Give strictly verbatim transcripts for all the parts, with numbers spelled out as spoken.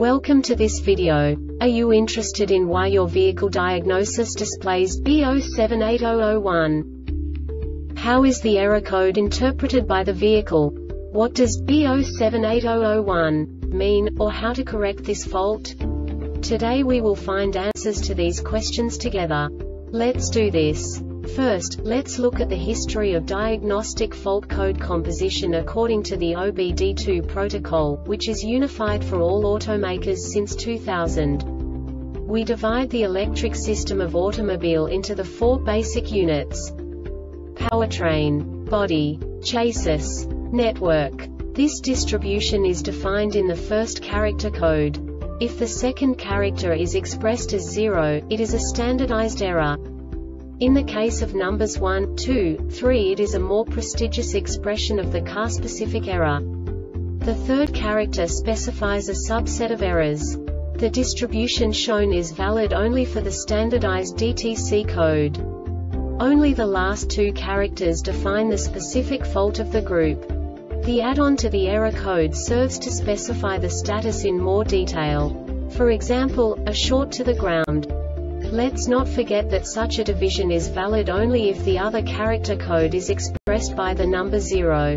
Welcome to this video. Are you interested in why your vehicle diagnosis displays B zero seven eight zero zero one? How is the error code interpreted by the vehicle? What does B zero seven eight zero zero one mean, or how to correct this fault? Today we will find answers to these questions together. Let's do this. First, let's look at the history of diagnostic fault code composition according to the O B D two protocol, which is unified for all automakers since two thousand. We divide the electric system of automobile into the four basic units: powertrain, body, chassis, network. This distribution is defined in the first character code. If the second character is expressed as zero, it is a standardized error. In the case of numbers one, two, three, it is a more prestigious expression of the car-specific error. The third character specifies a subset of errors. The distribution shown is valid only for the standardized D T C code. Only the last two characters define the specific fault of the group. The add-on to the error code serves to specify the status in more detail. For example, a short to the ground. Let's not forget that such a division is valid only if the other character code is expressed by the number zero.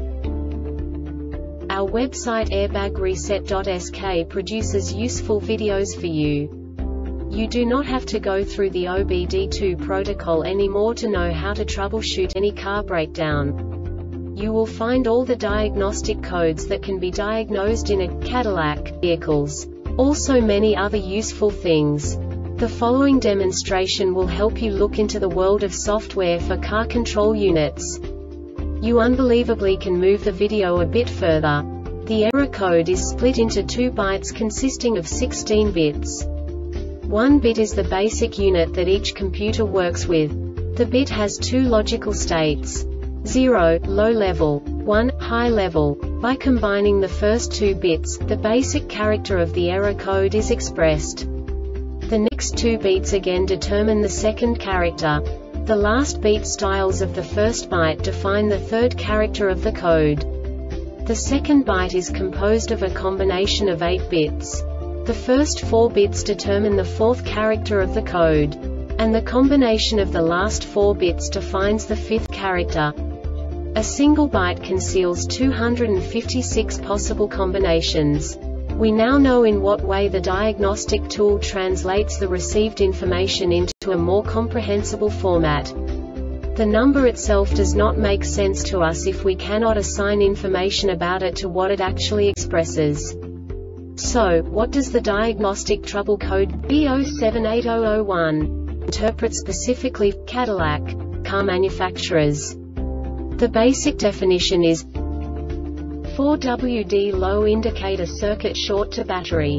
Our website airbag reset dot S K produces useful videos for you. You do not have to go through the O B D two protocol anymore to know how to troubleshoot any car breakdown. You will find all the diagnostic codes that can be diagnosed in a Cadillac vehicles. Also many other useful things. The following demonstration will help you look into the world of software for car control units. You unbelievably can move the video a bit further. The error code is split into two bytes consisting of sixteen bits. One bit is the basic unit that each computer works with. The bit has two logical states: zero, low level, one, high level. By combining the first two bits, the basic character of the error code is expressed. The next two beats again determine the second character. The last beat styles of the first byte define the third character of the code. The second byte is composed of a combination of eight bits. The first four bits determine the fourth character of the code. And the combination of the last four bits defines the fifth character. A single byte conceals two hundred fifty-six possible combinations. We now know in what way the diagnostic tool translates the received information into a more comprehensible format. The number itself does not make sense to us if we cannot assign information about it to what it actually expresses. So, what does the diagnostic trouble code B zero seven eight zero zero one interpret specifically for Cadillac car manufacturers? The basic definition is four W D low indicator circuit short to battery.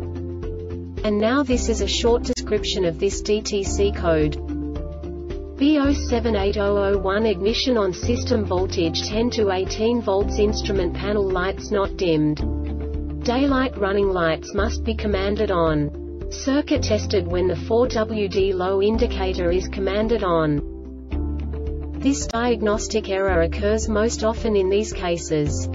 And now this is a short description of this D T C code. B zero seven eight zero zero one ignition on, system voltage ten to eighteen volts, instrument panel lights not dimmed. Daylight running lights must be commanded on. Circuit tested when the four W D low indicator is commanded on. This diagnostic error occurs most often in these cases.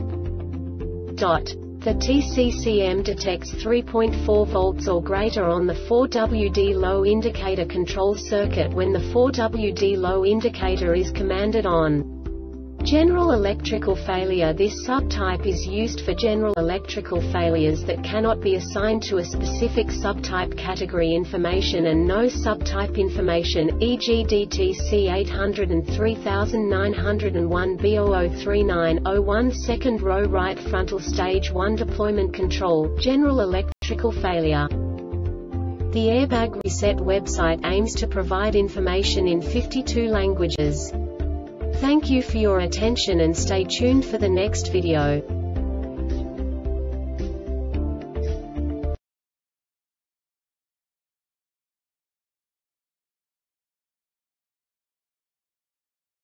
The T C C M detects three point four volts or greater on the four W D low indicator control circuit when the four W D low indicator is commanded on. General electrical failure. This subtype is used for general electrical failures that cannot be assigned to a specific subtype category information and no subtype information, for example D T C eight oh three nine oh one B zero zero three nine oh one second row right frontal stage one deployment control, general electrical failure. The Airbag Reset website aims to provide information in fifty-two languages. Thank you for your attention and stay tuned for the next video.